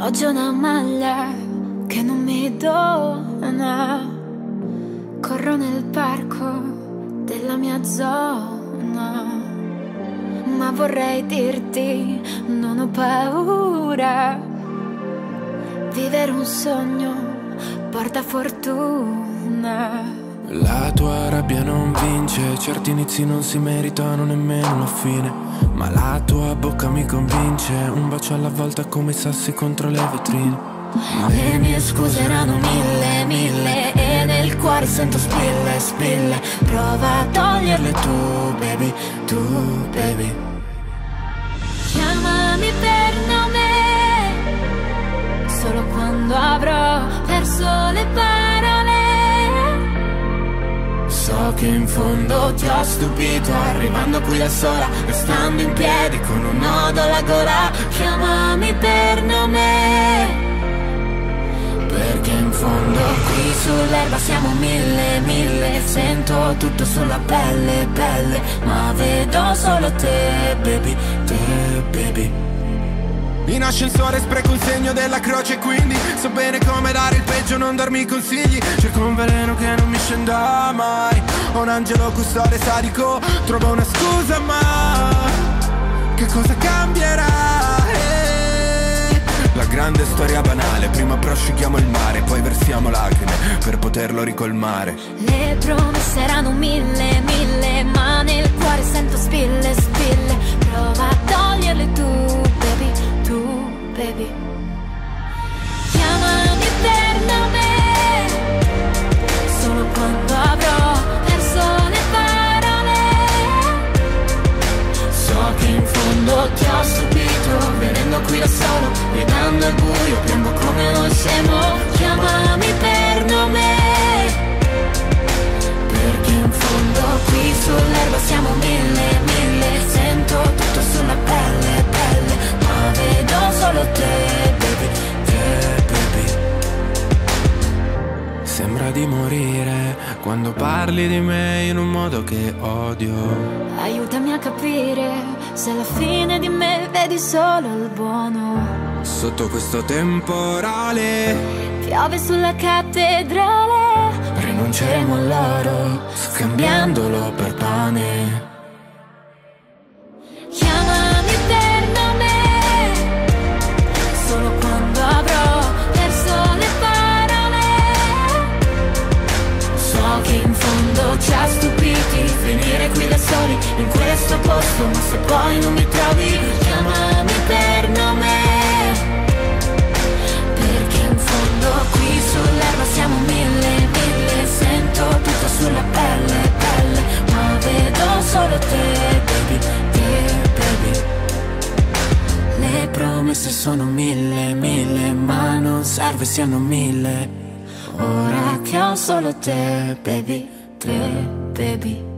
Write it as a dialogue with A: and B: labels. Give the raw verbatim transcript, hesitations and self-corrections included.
A: Oggi ho una maglia che non mi dona. Corro nel parco della mia zona, ma vorrei dirti non ho paura. Vivere un sogno porta fortuna.
B: La tua rabbia non vince, certi inizi non si meritano nemmeno la fine, ma la tua bocca mi convince, un bacio alla volta come i sassi contro le vetrine.
A: Le mie scuse erano mille, mille, e nel cuore sento spille, spille. Prova a toglierle tu, baby, tu, baby. Chiamami per nome, solo quando avrò perso le parole.
B: So che in fondo ti ho stupito, arrivando qui da sola, restando in piedi con un nodo alla gola.
A: Chiamami per nome,
B: perché in fondo
A: qui sull'erba siamo mille, mille. Sento tutto sulla pelle, pelle, ma vedo solo te, baby, te, baby.
B: in ascensore spreco un segno della croce, quindi so bene come dare il peggio, non darmi consigli. Cerco un veleno che non mi scenda mai, ho un angelo custode sadico, trovo una scusa, ma che cosa cambierà? Eh, la grande storia banale, prima prosciughiamo il mare, poi versiamo lacrime per poterlo ricolmare.
A: Le promesse erano mille, mille, ma nel cuore sento spille, spille. Prova a toglierle tu, baby, tu, baby. Chiamami per nome, solo quando avrò perso le parole.
B: So che in fondo ti ho stupito, venendo qui da solo, gridando al buio, piango come noi siamo.
A: Chiamami per nome,
B: perché in fondo
A: qui sull'erba siamo mille, mille. Sento tutto sulla pelle, pelle, ma vedo solo te, baby, te, baby.
B: sembra di morire quando parli di me in un modo che odio.
A: Aiutami a capire se alla fine di me vedi solo il buono.
B: Sotto questo temporale
A: Piove sulla cattedrale,
B: rinunceremo all'oro, scambiandolo per pane.
A: Chiamami per nome, solo quando avrò perso le parole.
B: So che in fondo ci ha stupiti, finire qui da soli in questo posto, ma se poi non mi trovi,
A: Chiamami per nome, perché in fondo qui sull'erba siamo mille, mille. Sento tutto sulla pelle, pelle, ma vedo solo te, baby, te, baby.
B: le promesse sono mille, mille, ma non serve siano mille.
A: Ora che ho solo te, baby, te, baby.